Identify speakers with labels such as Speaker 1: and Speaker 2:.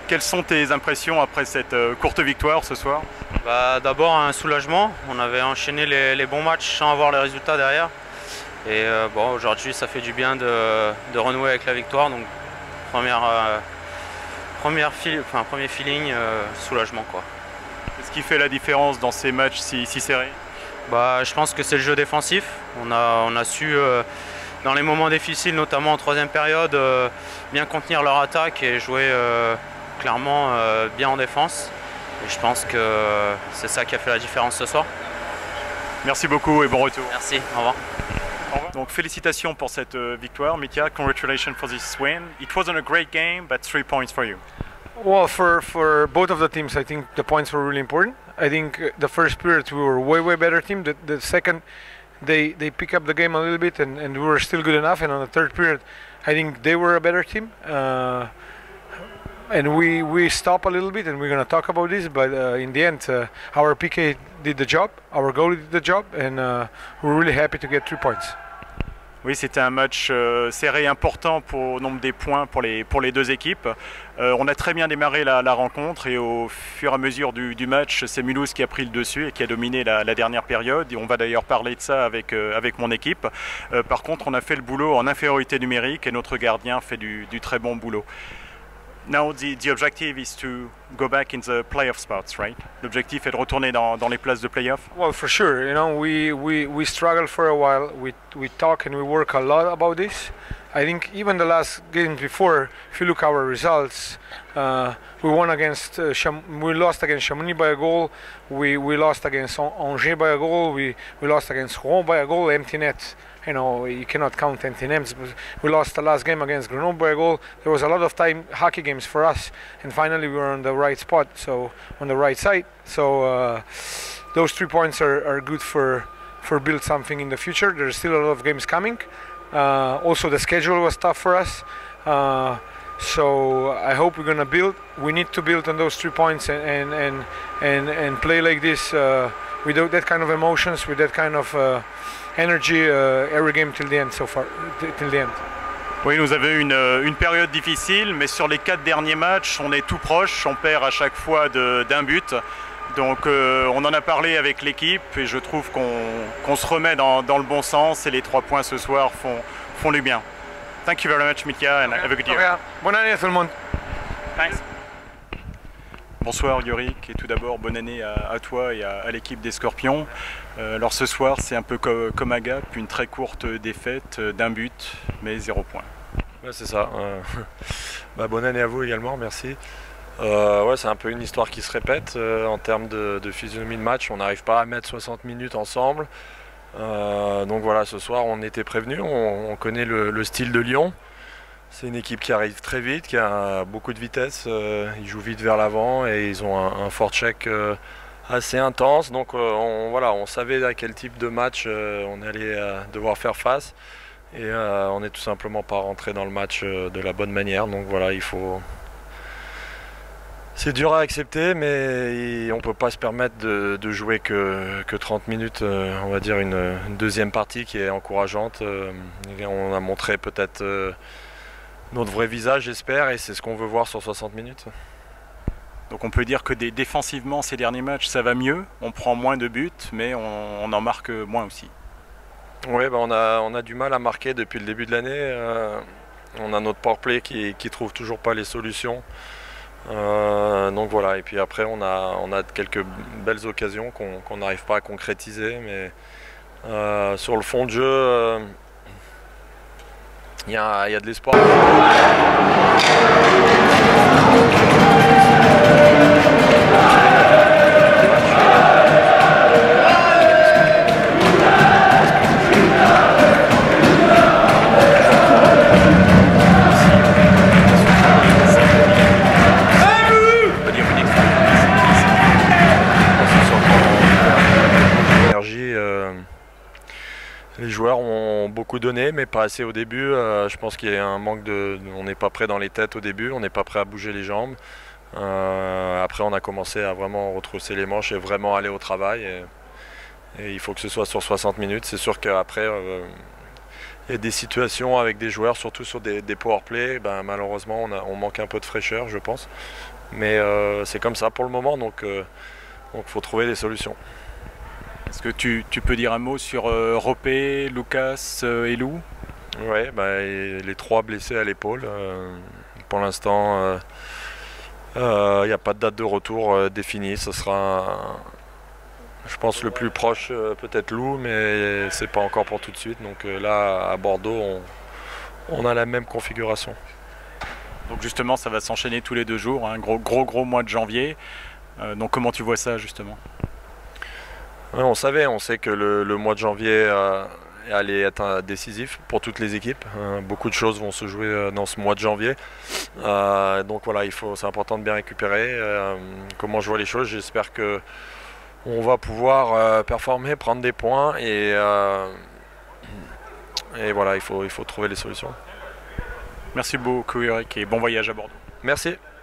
Speaker 1: Quelles sont tes impressions après cette courte victoire ce soir?
Speaker 2: D'abord un soulagement, on avait enchaîné les bons matchs sans avoir les résultats derrière. Et bon, aujourd'hui ça fait du bien de renouer avec la victoire. Donc premier feeling, soulagement quoi.
Speaker 1: Qu'est-ce qui fait la différence dans ces matchs si serrés?
Speaker 2: Je pense que c'est le jeu défensif. On a su dans les moments difficiles, notamment en troisième période, bien contenir leur attaque et jouer clairement bien en défense. Et je pense que c'est ça qui a fait la différence ce soir.
Speaker 1: Merci beaucoup et bon retour.
Speaker 2: Merci, au revoir.
Speaker 1: Donc félicitations pour cette victoire, Mitja. Congratulations for this win. It wasn't a great game, but 3 points for you.
Speaker 3: Well, for both of the teams, I think the points were really important. I think the first period we were way better team. The second, they pick up the game a little bit, and we were still good enough. And on the third period, I think they were a better team. And we stop a little bit, and we're going to talk about this. But in the end, our PK did the job, our goalie did the job, and we're really happy to get 3 points.
Speaker 1: Oui, c'était un match serré important au nombre des points pour les deux équipes. On a très bien démarré la rencontre et au fur et à mesure du match, c'est Mulhouse qui a pris le dessus et qui a dominé la dernière période. Et on va d'ailleurs parler de ça avec mon équipe. Par contre, on a fait le boulot en infériorité numérique et notre gardien fait du très bon boulot. Now the objective is to go back in the playoff spots, right? L'objectif est de retourner dans les places de playoff.
Speaker 3: Well, for sure. You know, we struggled for a while. We talk and we work a lot about this. I think even the last games before, if you look at our results, we won against we lost against Chamonix by a goal. We lost against Angers by a goal. We lost against Rouen by a goal. Empty net. You know, you cannot count empty nets. We lost the last game against Grenoble by a goal. There was a lot of time hockey games for us, and finally we were on the right spot, so on the right side. So those 3 points are good for build something in the future. There's still a lot of games coming. Also, the schedule was tough for us. So I hope we're gonna build. We need to build on those 3 points and play like this without that kind of emotions, with that kind of energy every game till the end so far, till the end.
Speaker 1: Oui, nous avons eu une période difficile, mais sur les 4 derniers matchs, on est tout proche, on perd à chaque fois d'un but. Donc on en a parlé avec l'équipe et je trouve qu'on se remet dans le bon sens et les 3 points ce soir font du bien. Thank you very much, Mitja, and have a good year.
Speaker 3: Bonne année à tout le monde.
Speaker 1: Thanks. Bonsoir Yorick, et tout d'abord bonne année à toi et à l'équipe des Scorpions. Alors ce soir c'est un peu comme à Gap, une très courte défaite d'un but mais 0 points.
Speaker 4: Ouais, c'est ça. Bonne année à vous également, merci. Ouais, c'est un peu une histoire qui se répète en termes de physionomie de match. On n'arrive pas à mettre 60 minutes ensemble. Donc voilà, ce soir on était prévenus, on connaît le style de Lyon. C'est une équipe qui arrive très vite, qui a beaucoup de vitesse, ils jouent vite vers l'avant et ils ont un forecheck assez intense. Donc on savait à quel type de match on allait devoir faire face et on n'est tout simplement pas rentré dans le match de la bonne manière. Donc voilà, c'est dur à accepter, mais on ne peut pas se permettre de jouer que 30 minutes, on va dire une deuxième partie qui est encourageante. On a montré peut-être notre vrai visage, j'espère, et c'est ce qu'on veut voir sur 60 minutes.
Speaker 1: Donc on peut dire que défensivement ces derniers matchs ça va mieux, on prend moins de buts mais on en marque moins aussi.
Speaker 4: Oui, on a du mal à marquer depuis le début de l'année. On a notre powerplay qui trouve toujours pas les solutions. Donc voilà, et puis après on a quelques belles occasions qu'on n'arrive pas à concrétiser, mais sur le fond de jeu il y a de l'espoir. Les joueurs ont beaucoup donné, mais pas assez au début. Je pense qu'il y a un manque on n'est pas prêt dans les têtes au début, on n'est pas prêt à bouger les jambes. Après, on a commencé à vraiment retrousser les manches et vraiment aller au travail. Et il faut que ce soit sur 60 minutes. C'est sûr qu'après, il y a des situations avec des joueurs, surtout sur des powerplays. Malheureusement, on manque un peu de fraîcheur, je pense. Mais c'est comme ça pour le moment, donc faut trouver des solutions.
Speaker 1: Est-ce que tu peux dire un mot sur Ropé, Lucas et Lou?
Speaker 4: Ouais, les 3 blessés à l'épaule. Pour l'instant, il n'y a pas de date de retour définie. Ce sera, je pense, le plus proche peut-être Lou, mais c'est pas encore pour tout de suite. Donc là, à Bordeaux, on a la même configuration.
Speaker 1: Donc justement, ça va s'enchaîner tous les 2 jours, un gros mois de janvier. Donc comment tu vois ça justement?
Speaker 4: Ouais, on sait que le mois de janvier allait être décisif pour toutes les équipes. Beaucoup de choses vont se jouer dans ce mois de janvier. Donc voilà, c'est important de bien récupérer. Comment je vois les choses, j'espère que on va pouvoir performer, prendre des points et voilà, il faut trouver les solutions.
Speaker 1: Merci beaucoup Eric et bon voyage à Bordeaux.
Speaker 4: Merci.